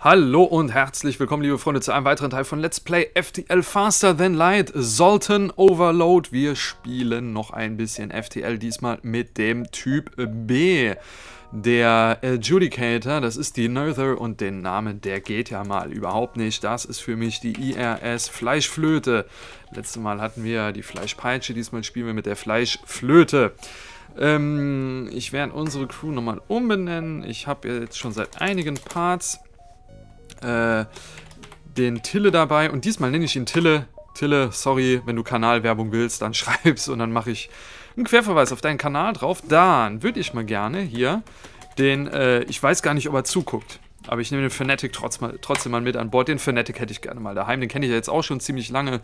Hallo und herzlich willkommen, liebe Freunde, zu einem weiteren Teil von Let's Play FTL Faster Than Light, Zoltan Overload. Wir spielen noch ein bisschen FTL, diesmal mit dem Typ B. Der Adjudicator, das ist die Nether und den Namen, der geht ja mal überhaupt nicht. Das ist für mich die IRS Fleischflöte. Letztes Mal hatten wir die Fleischpeitsche, diesmal spielen wir mit der Fleischflöte. Ich werde unsere Crew nochmal umbenennen. Ich habe jetzt schon seit einigen Parts den Tille dabei und diesmal nenne ich ihn Tille. Tille, sorry, wenn du Kanalwerbung willst, dann schreib's und dann mache ich einen Querverweis auf deinen Kanal drauf. Dann würde ich mal gerne hier den, ich weiß gar nicht, ob er zuguckt, aber ich nehme den Fnatic trotzdem mal mit an Bord. Den Fnatic hätte ich gerne mal daheim, den kenne ich ja jetzt auch schon ziemlich lange.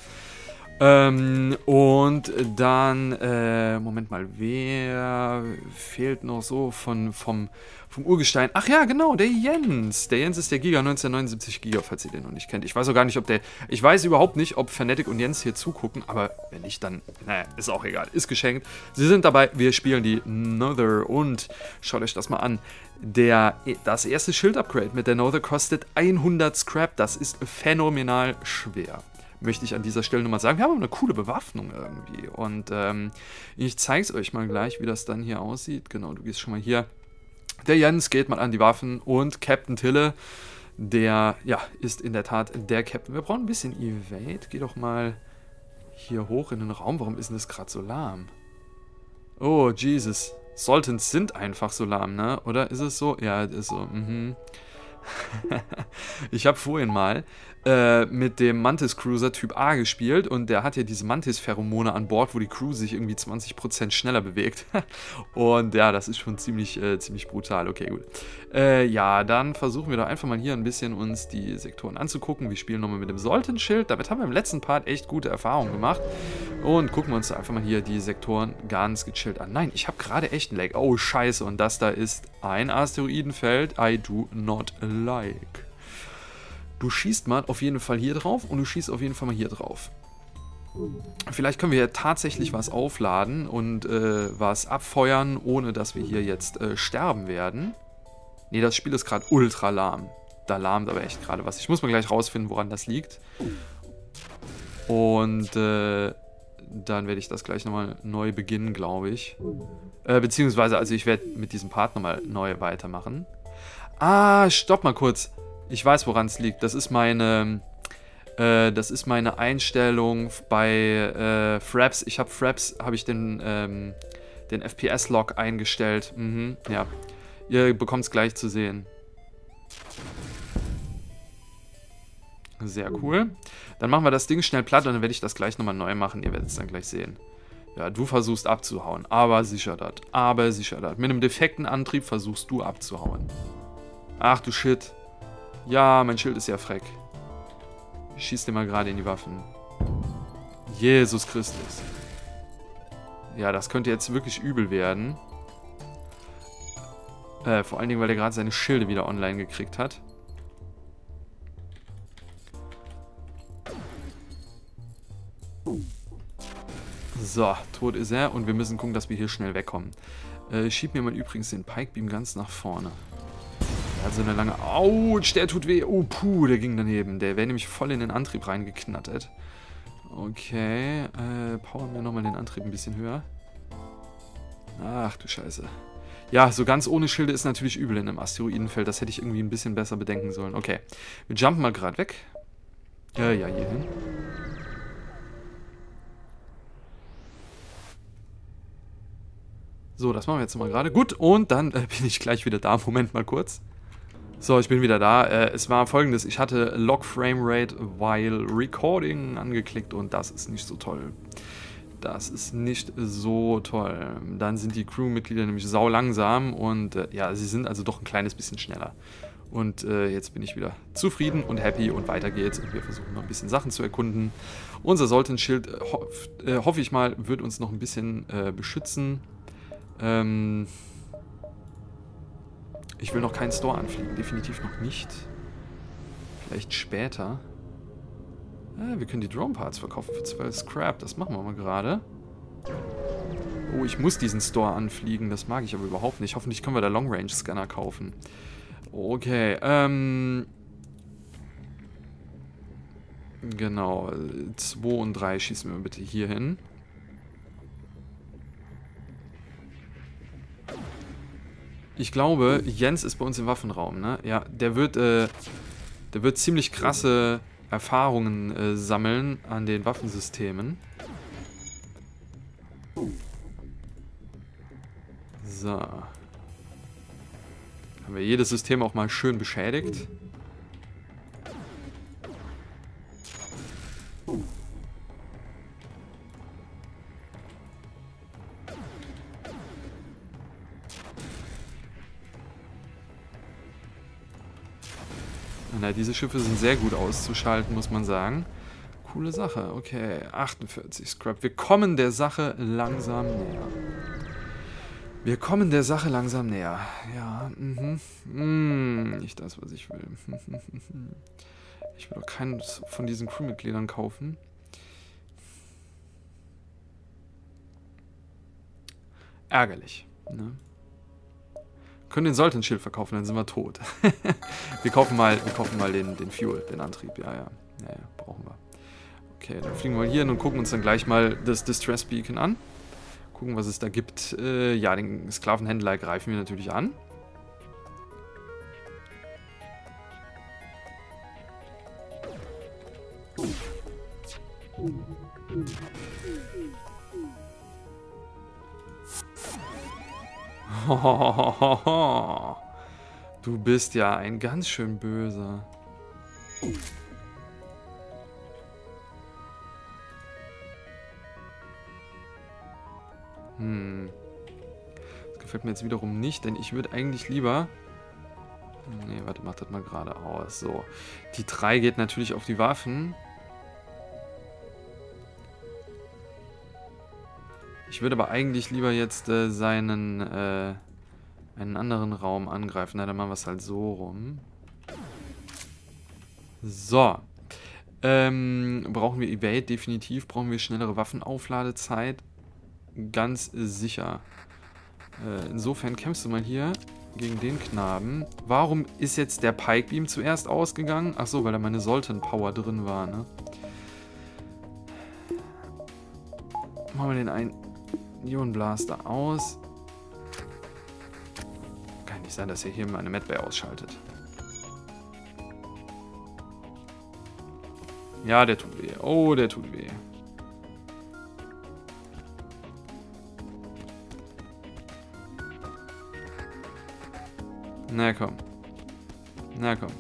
Und dann, Moment mal, wer fehlt noch so vom Urgestein? Ach ja, genau, der Jens. Der Jens ist der Giga 1979 Giga, falls ihr den noch nicht kennt. Ich weiß auch gar nicht, ich weiß überhaupt nicht, ob Fnatic und Jens hier zugucken, aber wenn nicht, dann, naja, ist auch egal, ist geschenkt. Sie sind dabei, wir spielen die Nether und schaut euch das mal an. Das erste Schild-Upgrade mit der Nether kostet 100 Scrap, das ist phänomenal schwer. Möchte ich an dieser Stelle nochmal sagen. Wir haben eine coole Bewaffnung irgendwie. Und ich zeige es euch mal gleich, wie das dann hier aussieht. Genau, du gehst schon mal hier. Der Jens geht mal an die Waffen und Captain Tille, der, ja, ist in der Tat der Captain. Wir brauchen ein bisschen Evade. Geh doch mal hier hoch in den Raum. Warum ist denn das gerade so lahm? Oh, Jesus. Sultans sind einfach so lahm, ne? Oder ist es so? Ja, es ist so. Ich habe vorhin mal mit dem Mantis Cruiser Typ A gespielt und der hat ja diese Mantis-Pheromone an Bord, wo die Crew sich irgendwie 20% schneller bewegt. Und ja, das ist schon ziemlich brutal. Okay, gut. Ja, dann versuchen wir doch einfach mal hier ein bisschen uns die Sektoren anzugucken. Wir spielen nochmal mit dem Sultan-Schild. Damit haben wir im letzten Part echt gute Erfahrungen gemacht. Und gucken wir uns einfach mal hier die Sektoren ganz gechillt an. Nein, ich habe gerade echt einen Lag. Oh, scheiße. Und das da ist ein Asteroidenfeld. I do not like. Du schießt mal auf jeden Fall hier drauf und du schießt auf jeden Fall mal hier drauf. Vielleicht können wir ja tatsächlich was aufladen und was abfeuern, ohne dass wir hier jetzt sterben werden. Ne, das Spiel ist gerade ultra lahm. Da lahmt aber echt gerade was. Ich muss mal gleich rausfinden, woran das liegt. Und dann werde ich das gleich nochmal neu beginnen, glaube ich. Beziehungsweise, also ich werde mit diesem Part nochmal neu weitermachen. Ah, stopp mal kurz. Ich weiß, woran es liegt. Das ist meine Einstellung bei Fraps. Ich habe Fraps, habe ich den FPS-Log eingestellt. Ja. Ihr bekommt es gleich zu sehen. Sehr cool. Dann machen wir das Ding schnell platt und dann werde ich das gleich nochmal neu machen. Ihr werdet es dann gleich sehen. Ja, du versuchst abzuhauen. Aber sicher das. Aber sicher das. Mit einem defekten Antrieb versuchst du abzuhauen. Ach du Shit. Ja, mein Schild ist ja freck. Ich schieß dir mal gerade in die Waffen. Jesus Christus. Ja, das könnte jetzt wirklich übel werden. Vor allen Dingen, weil er gerade seine Schilde wieder online gekriegt hat. So, tot ist er und wir müssen gucken, dass wir hier schnell wegkommen. Schieb mir mal übrigens den Pikebeam ganz nach vorne. Der hat so eine lange... Autsch, der tut weh. Oh, puh, der ging daneben. Der wäre nämlich voll in den Antrieb reingeknattert. Okay, powern wir nochmal den Antrieb ein bisschen höher. Ach du Scheiße. Ja, so ganz ohne Schilde ist natürlich übel in einem Asteroidenfeld. Das hätte ich irgendwie ein bisschen besser bedenken sollen. Okay, wir jumpen mal gerade weg. Ja, hier hin. So, das machen wir jetzt mal gerade. Gut, und dann bin ich gleich wieder da. Moment mal kurz. So, ich bin wieder da. Es war folgendes. Ich hatte Lock Frame Rate while Recording angeklickt und das ist nicht so toll. Das ist nicht so toll. Dann sind die Crewmitglieder nämlich sau langsam und ja, sie sind also doch ein kleines bisschen schneller. Und jetzt bin ich wieder zufrieden und happy und weiter geht's. Und wir versuchen noch ein bisschen Sachen zu erkunden. Unser Sultan-Schild, hoffe ich mal, wird uns noch ein bisschen beschützen. Ich will noch keinen Store anfliegen, definitiv noch nicht. Vielleicht später. Wir können die Drone-Parts verkaufen für 12 Scrap, das machen wir mal gerade. Oh, ich muss diesen Store anfliegen, das mag ich aber überhaupt nicht. Hoffentlich können wir da Long-Range-Scanner kaufen. Okay, Genau, 2 und 3 schießen wir bitte hier hin. Ich glaube, Jens ist bei uns im Waffenraum, ne? Ja, der wird ziemlich krasse Erfahrungen sammeln an den Waffensystemen. So. Haben wir jedes System auch mal schön beschädigt. Na, diese Schiffe sind sehr gut auszuschalten, muss man sagen. Coole Sache. Okay, 48 Scrap. Wir kommen der Sache langsam näher. Wir kommen der Sache langsam näher. Ja, nicht das, was ich will. Ich will doch keinen von diesen Crewmitgliedern kaufen. Ärgerlich, ne? Können den Sultan-Schild verkaufen, dann sind wir tot. wir kaufen mal den Fuel, den Antrieb. Ja, brauchen wir. Okay, dann fliegen wir hier hin und gucken uns dann gleich mal das Distress Beacon an. Gucken, was es da gibt. Ja, den Sklavenhändler greifen wir natürlich an. Du bist ja ein ganz schön böser. Das gefällt mir jetzt wiederum nicht, denn ich würde eigentlich lieber... Nee, warte, mach das mal geradeaus. So. Die 3 geht natürlich auf die Waffen. Ich würde aber eigentlich lieber jetzt einen anderen Raum angreifen. Na, dann machen wir es halt so rum. So. Brauchen wir Evade? Definitiv. Brauchen wir schnellere Waffenaufladezeit? Ganz sicher. Insofern kämpfst du mal hier gegen den Knaben. Warum ist jetzt der Pike Beam zuerst ausgegangen? Achso, weil da meine Sultan Power drin war, ne? Machen wir den einen Ionenblaster aus. Kann nicht sein, dass er hier meine Medbay ausschaltet. Ja, der tut weh. Oh, der tut weh. Na komm. Na komm.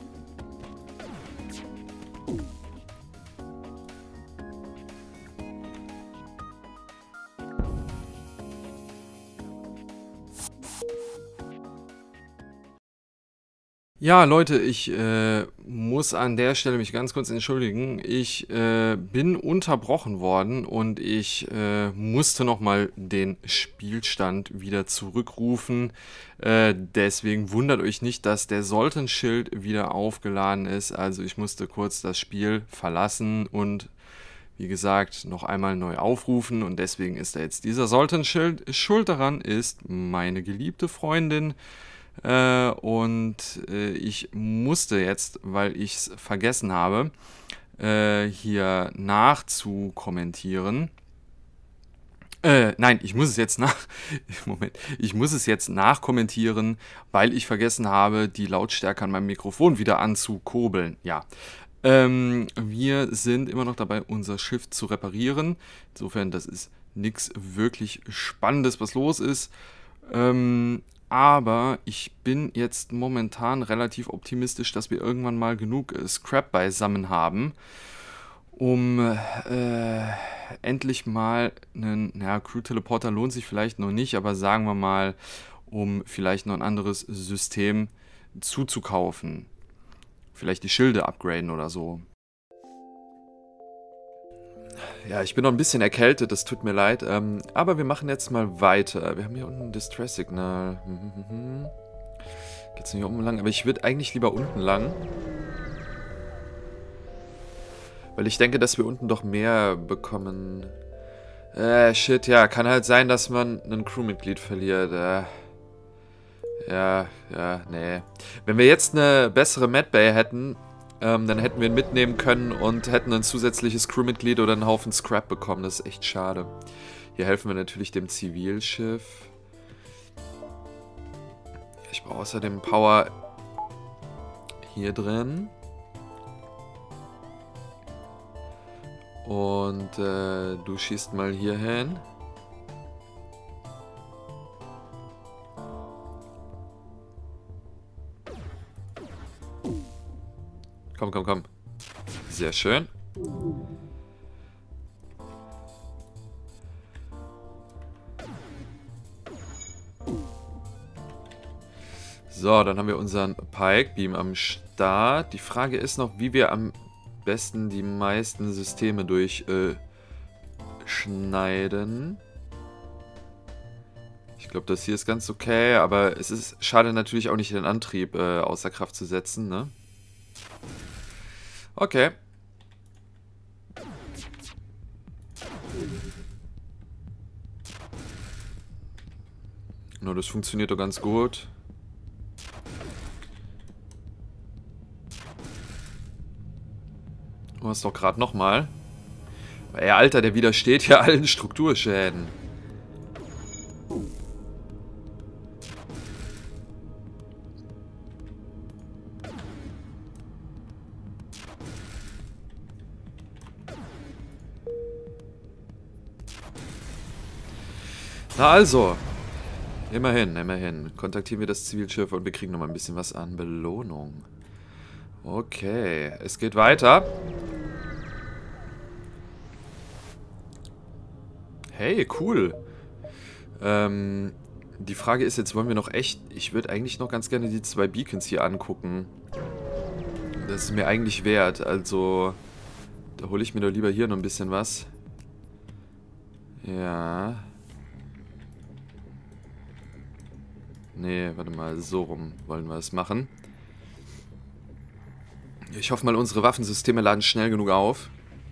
Ja, Leute, ich muss an der Stelle mich ganz kurz entschuldigen. Ich bin unterbrochen worden und ich musste nochmal den Spielstand wieder zurückrufen. Deswegen wundert euch nicht, dass der Sultan-Schild wieder aufgeladen ist. Also ich musste kurz das Spiel verlassen und wie gesagt noch einmal neu aufrufen. Und deswegen ist da jetzt dieser Sultan-Schild. Schuld daran ist meine geliebte Freundin. Ich musste jetzt, weil ich es vergessen habe, hier nachzukommentieren. Nein, ich muss es jetzt ich muss es jetzt nachkommentieren, weil ich vergessen habe, die Lautstärke an meinem Mikrofon wieder anzukurbeln. Ja. Wir sind immer noch dabei, unser Schiff zu reparieren. Insofern, das ist nichts wirklich Spannendes, was los ist. Aber ich bin jetzt momentan relativ optimistisch, dass wir irgendwann mal genug Scrap beisammen haben, um endlich mal einen, ja, Crew-Teleporter lohnt sich vielleicht noch nicht, aber sagen wir mal, um vielleicht noch ein anderes System zuzukaufen. Vielleicht die Schilde upgraden oder so. Ja, ich bin noch ein bisschen erkältet, das tut mir leid. Aber wir machen jetzt mal weiter. Wir haben hier unten ein Distress-Signal. Geht's nicht hier oben lang? Aber ich würde eigentlich lieber unten lang. Weil ich denke, dass wir unten doch mehr bekommen. Shit, ja. Kann halt sein, dass man ein Crewmitglied verliert. Ja, nee. Wenn wir jetzt eine bessere Medbay hätten, Dann hätten wir ihn mitnehmen können und hätten ein zusätzliches Crewmitglied oder einen Haufen Scrap bekommen. Das ist echt schade. Hier helfen wir natürlich dem Zivilschiff. Ich brauche außerdem Power hier drin. Und du schießt mal hier hin. Komm, komm, komm. Sehr schön. So, dann haben wir unseren Pike Beam am Start. Die Frage ist noch, wie wir am besten die meisten Systeme durchschneiden. Ich glaube, das hier ist ganz okay, aber es ist schade natürlich auch nicht, den Antrieb außer Kraft zu setzen, ne? Okay. Nur das funktioniert doch ganz gut. Du hast doch gerade nochmal. Ey, Alter, der widersteht ja allen Strukturschäden. Na also, immerhin. Kontaktieren wir das Zivilschiff und wir kriegen nochmal ein bisschen was an Belohnung. Okay, es geht weiter. Hey, cool. Die Frage ist jetzt, wollen wir noch echt... Ich würde eigentlich noch ganz gerne die 2 Beacons hier angucken. Das ist mir eigentlich wert, also... Da hole ich mir doch lieber hier noch ein bisschen was. Ja... Nee, warte mal, so rum wollen wir es machen. Ich hoffe mal, unsere Waffensysteme laden schnell genug auf.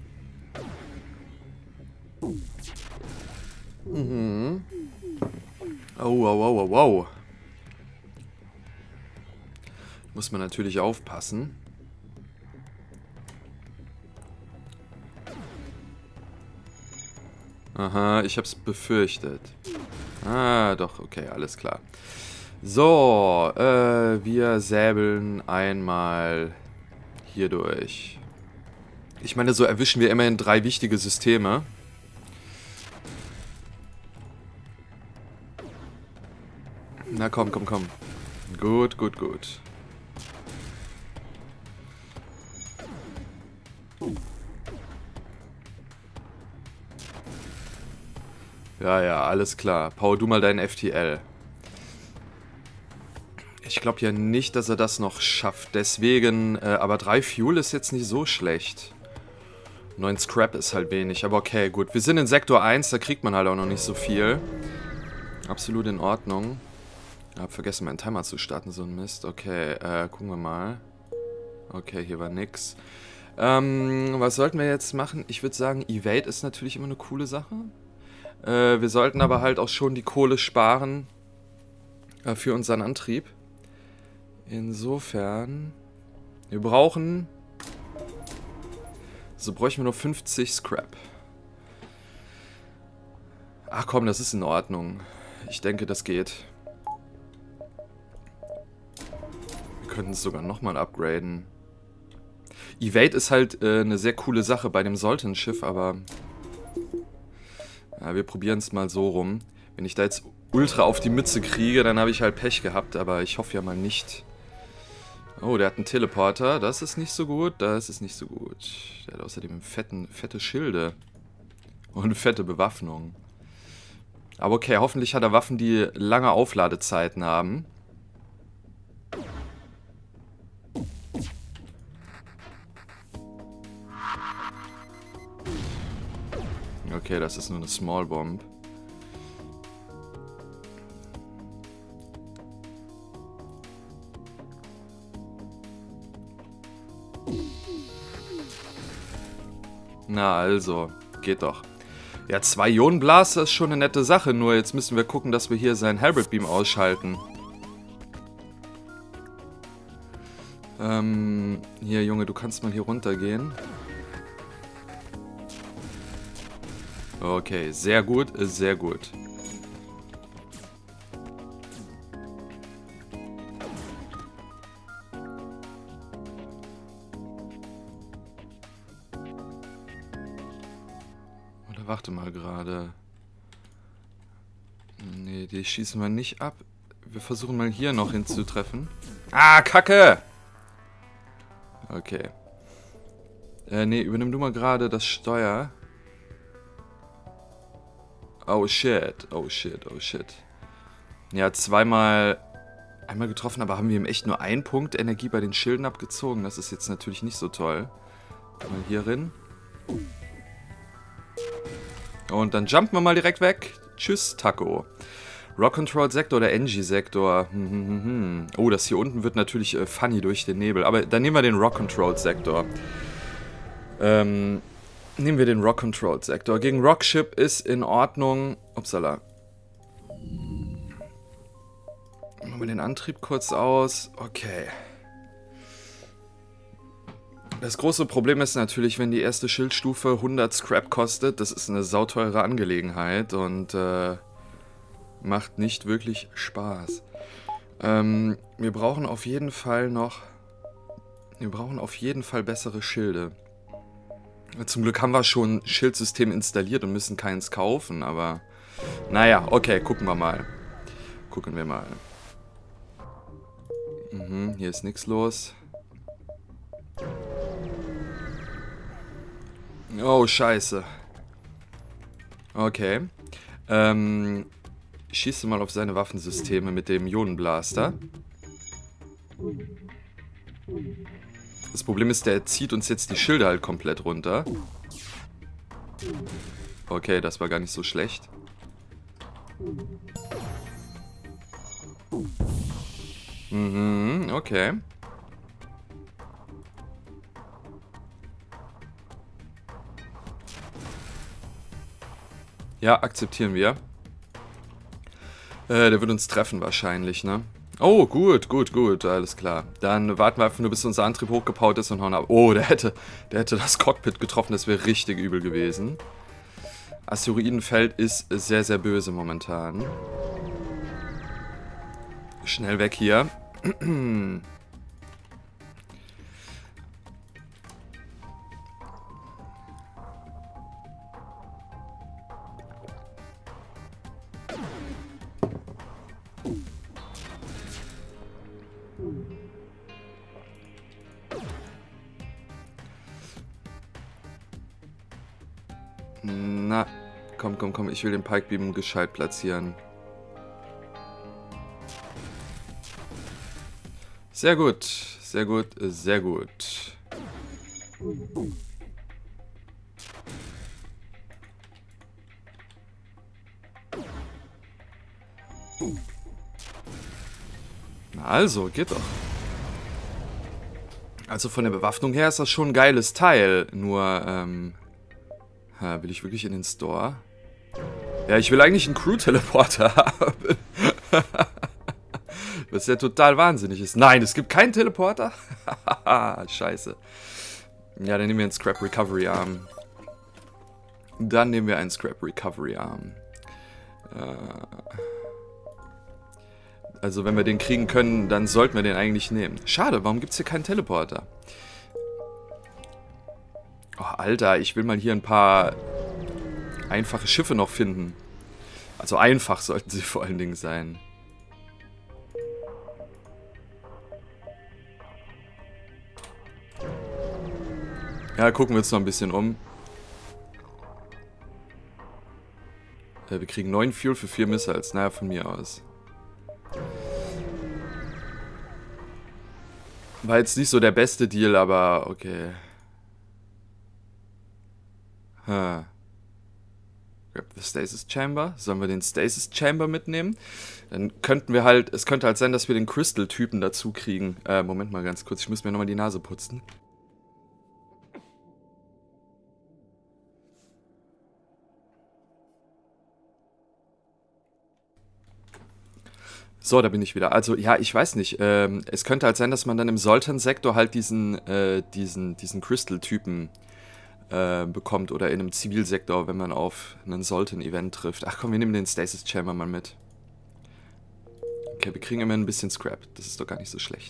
Mhm. Oh. Muss man natürlich aufpassen. Aha, ich hab's befürchtet. Ah, doch, okay, alles klar. So, wir säbeln einmal hier durch. Ich meine, so erwischen wir immerhin 3 wichtige Systeme. Na komm. Gut. Ja, alles klar. Power du mal deinen FTL. Ich glaube ja nicht, dass er das noch schafft. Deswegen, aber 3 Fuel ist jetzt nicht so schlecht. 9 Scrap ist halt wenig, aber okay, gut. Wir sind in Sektor 1, da kriegt man halt auch noch nicht so viel. Absolut in Ordnung. Ich habe vergessen, meinen Timer zu starten, so ein Mist. Okay, gucken wir mal. Okay, hier war nix. Was sollten wir jetzt machen? Ich würde sagen, Evade ist natürlich immer eine coole Sache. Wir sollten aber halt auch schon die Kohle sparen für unseren Antrieb. Insofern, wir brauchen... So bräuchten wir nur 50 Scrap. Ach komm, das ist in Ordnung. Ich denke, das geht. Wir könnten es sogar nochmal upgraden. Evade ist halt eine sehr coole Sache bei dem Sultan-Schiff, aber... Ja, wir probieren es mal so rum. Wenn ich da jetzt ultra auf die Mütze kriege, dann habe ich halt Pech gehabt, aber ich hoffe ja mal nicht. Oh, der hat einen Teleporter. Das ist nicht so gut. Der hat außerdem fette Schilde. Und fette Bewaffnung. Aber okay, hoffentlich hat er Waffen, die lange Aufladezeiten haben. Okay, das ist nur eine Small Bomb. Na also, geht doch. Ja, 2 Ionenblaster ist schon eine nette Sache, nur jetzt müssen wir gucken, dass wir hier seinen Halberd Beam ausschalten. Hier, Junge, du kannst mal hier runtergehen. Okay, sehr gut, sehr gut. Oder warte mal gerade. Nee, die schießen wir nicht ab. Wir versuchen mal hier noch hinzutreffen. Ah, Kacke! Okay. Nee, übernimm du mal gerade das Steuer. Oh shit, oh shit, oh shit. Ja, einmal getroffen, aber haben wir ihm echt nur einen Punkt Energie bei den Schilden abgezogen. Das ist jetzt natürlich nicht so toll. Mal hier rein. Und dann jumpen wir mal direkt weg. Tschüss, Taco. Rock Control Sektor oder Engie Sektor? Oh, das hier unten wird natürlich funny durch den Nebel. Aber dann nehmen wir den Rock Control Sektor. Nehmen wir den Rock Control Sektor. Gegen Rockship ist in Ordnung. Upsala. Machen wir den Antrieb kurz aus. Okay. Das große Problem ist natürlich, wenn die erste Schildstufe 100 Scrap kostet. Das ist eine sauteure Angelegenheit und macht nicht wirklich Spaß. Wir brauchen auf jeden Fall noch... Wir brauchen auf jeden Fall bessere Schilde. Zum Glück haben wir schon ein Schildsystem installiert und müssen keins kaufen, aber... Naja, okay, gucken wir mal. Gucken wir mal. Hier ist nichts los. Oh, scheiße. Okay. Schieße mal auf seine Waffensysteme mit dem Ionenblaster. Das Problem ist, der zieht uns jetzt die Schilde halt komplett runter. Okay, das war gar nicht so schlecht. Okay. Ja, akzeptieren wir. Der wird uns treffen wahrscheinlich, ne? Oh, gut, gut, gut, alles klar. Dann warten wir einfach nur, bis unser Antrieb hochgepaut ist und hauen ab. Oh, der hätte das Cockpit getroffen, das wäre richtig übel gewesen. Asteroidenfeld ist sehr, sehr böse momentan. Schnell weg hier. Na, komm, komm, komm, ich will den Pike Beam gescheit platzieren. Sehr gut, sehr gut, sehr gut. Na also, geht doch. Also von der Bewaffnung her ist das schon ein geiles Teil. Nur, will ich wirklich in den Store? Ja, ich will eigentlich einen Crew-Teleporter haben. Was ja total wahnsinnig ist. Nein, es gibt keinen Teleporter? Scheiße. Ja, dann nehmen wir einen Scrap Recovery Arm. Dann nehmen wir einen Scrap Recovery Arm. Also wenn wir den kriegen können, dann sollten wir den eigentlich nehmen. Schade, warum gibt es hier keinen Teleporter? Oh, Alter, ich will mal hier ein paar einfache Schiffe noch finden. Also einfach sollten sie vor allen Dingen sein. Ja, gucken wir uns noch ein bisschen um. Wir kriegen 9 Fuel für 4 Missiles. Naja, von mir aus. War jetzt nicht so der beste Deal, aber okay. Grab the Stasis Chamber. Sollen wir den Stasis Chamber mitnehmen? Dann könnten wir halt... Es könnte halt sein, dass wir den Crystal-Typen dazu kriegen. Moment mal ganz kurz. Ich muss mir nochmal die Nase putzen. So, da bin ich wieder. Also, ja, ich weiß nicht. Es könnte halt sein, dass man dann im Sultan-Sektor halt diesen Crystal-Typen bekommt oder in einem Zivilsektor, wenn man auf einen Sultan-Event trifft. Ach komm, wir nehmen den Stasis Chamber mal mit. Okay, wir kriegen immer ein bisschen Scrap. Das ist doch gar nicht so schlecht.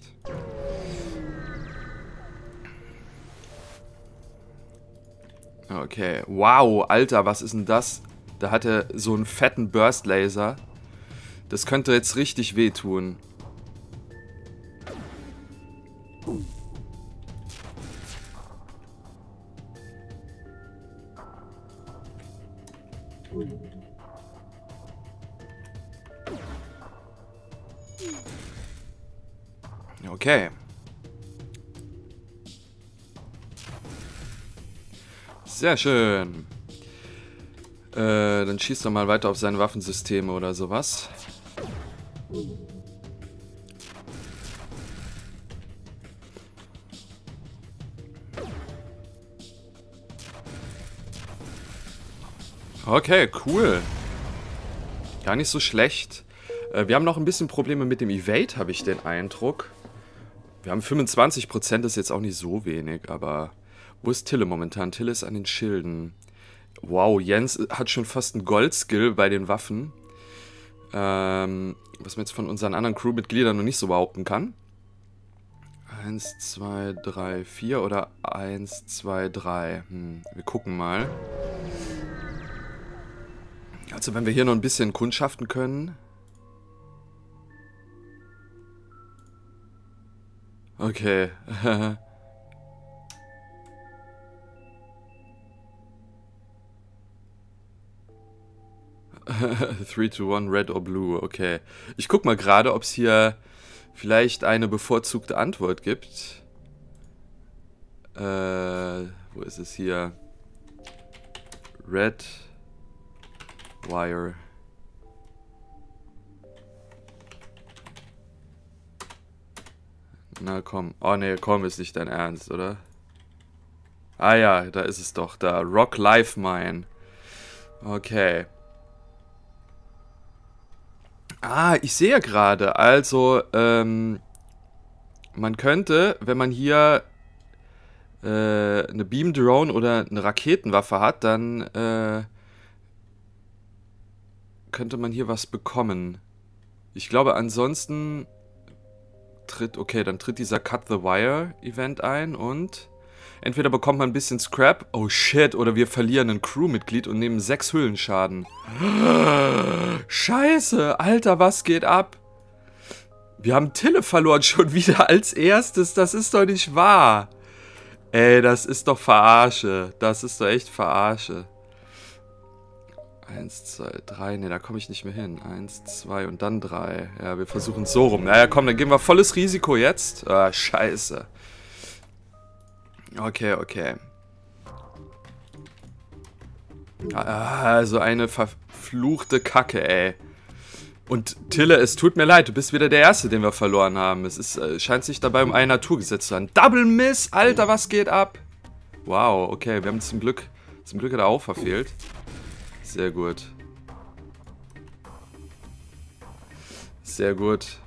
Okay. Wow, Alter, was ist denn das? Da hat er so einen fetten Burst-Laser. Das könnte jetzt richtig wehtun. Okay. Sehr schön. Dann schießt er mal weiter auf seine Waffensysteme oder sowas. Okay, cool. Gar nicht so schlecht. Wir haben noch ein bisschen Probleme mit dem Evade, habe ich den Eindruck. Wir haben 25%, das ist jetzt auch nicht so wenig, aber... Wo ist Tille momentan? Tille ist an den Schilden. Wow, Jens hat schon fast einen Gold-Skill bei den Waffen. Was man jetzt von unseren anderen Crewmitgliedern noch nicht so behaupten kann. 1, 2, 3, 4 oder 1, 2, 3. Wir gucken mal. Also wenn wir hier noch ein bisschen kundschaften können. Okay. 3 to 1, red or blue, okay. Ich guck mal gerade, ob es hier vielleicht eine bevorzugte Antwort gibt. Wo ist es hier? Red Wire. Na komm. Oh ne, komm, ist nicht dein Ernst, oder? Ah ja, da ist es doch, da. Rock Life Mine. Okay. Ah, ich sehe gerade, also, man könnte, wenn man hier eine Beam Drone oder eine Raketenwaffe hat, dann könnte man hier was bekommen. Ich glaube, ansonsten dann tritt dieser Cut the Wire Event ein und entweder bekommt man ein bisschen Scrap, oh shit, oder wir verlieren ein Crewmitglied und nehmen 6 Hüllenschaden. Scheiße, Alter, was geht ab? Wir haben Tille verloren schon wieder als erstes, das ist doch nicht wahr. Ey, das ist doch Verarsche, das ist doch echt Verarsche. 1, 2, 3, ne, da komme ich nicht mehr hin. 1, 2 und dann 3. Ja, wir versuchen es so rum. Naja, komm, dann gehen wir volles Risiko jetzt. Ah, scheiße. Okay, okay. Ah, so eine verfluchte Kacke, ey. Und Tille, es tut mir leid, du bist wieder der Erste, den wir verloren haben. Es ist, scheint sich dabei um ein Naturgesetz zu handeln. Double Miss, Alter, was geht ab? Wow, okay, wir haben zum Glück hat er auch verfehlt. Sehr gut. Sehr gut.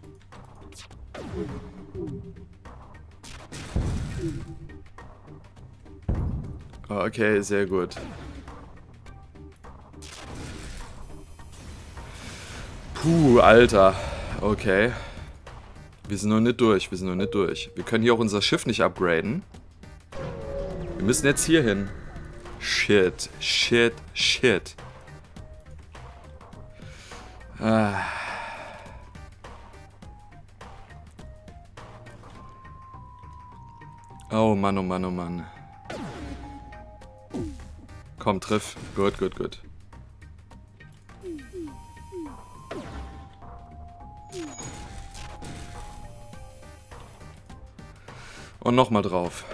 Okay, sehr gut. Puh, Alter. Okay. Wir sind noch nicht durch, wir sind noch nicht durch. Wir können hier auch unser Schiff nicht upgraden. Wir müssen jetzt hier hin. Shit, shit, shit. Ah. Oh Mann, oh Mann, oh Mann. Komm, triff. Gut, gut, gut. Und nochmal drauf.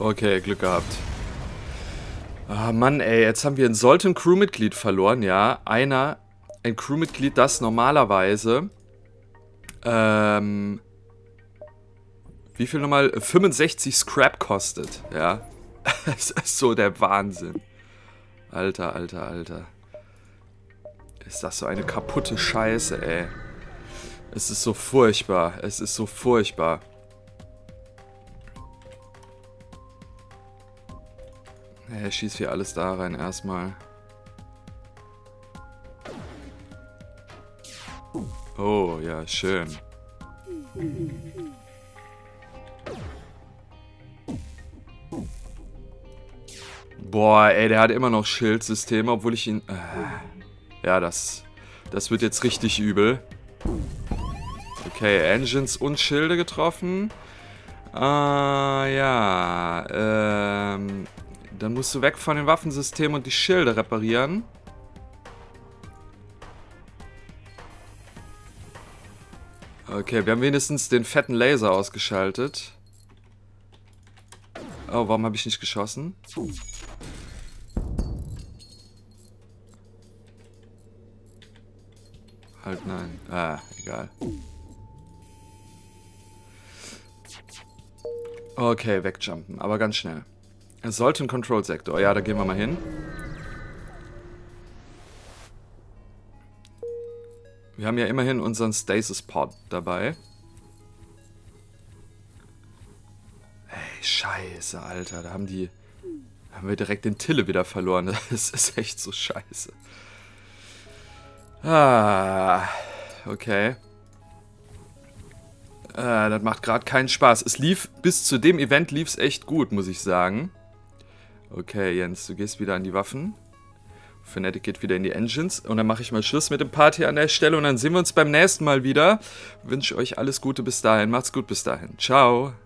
Okay, Glück gehabt. Ah, Mann, ey, jetzt haben wir ein Sultan-Crewmitglied verloren, ja. Ein Crewmitglied, das normalerweise, wie viel nochmal? 65 Scrap kostet, ja. Das ist so der Wahnsinn. Alter, Alter, Alter. Ist das so eine kaputte Scheiße, ey. Es ist so furchtbar. Es ist so furchtbar. Er schießt hier alles da rein erstmal. Oh, ja, schön. Boah, ey, der hat immer noch Schildsysteme, obwohl ich ihn... ja, das wird jetzt richtig übel. Okay, Engines und Schilde getroffen. Ja. Dann musst du weg von den Waffensystemen und die Schilde reparieren. Okay, wir haben wenigstens den fetten Laser ausgeschaltet. Oh, warum habe ich nicht geschossen? Halt nein. Ah, egal. Okay, wegjumpen, aber ganz schnell. Es sollte ein Control-Sektor. Ja, da gehen wir mal hin. Wir haben ja immerhin unseren Stasis-Pod dabei. Ey, scheiße, Alter. Da haben wir direkt den Tille wieder verloren. Das ist echt so scheiße. Ah, okay. Das macht gerade keinen Spaß. Es lief, bis zu dem Event lief es echt gut, muss ich sagen. Okay, Jens, du gehst wieder an die Waffen. Fnatic geht wieder in die Engines. Und dann mache ich mal Schluss mit dem Part hier an der Stelle. Und dann sehen wir uns beim nächsten Mal wieder. Wünsche euch alles Gute bis dahin. Macht's gut bis dahin. Ciao.